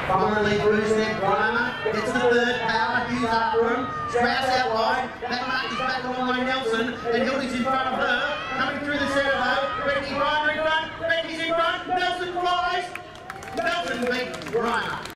Finally through step Grimer, gets the third power, Hughes after him, Strauss out wide, that mark is back on Nelson, and Hildy's in front of her.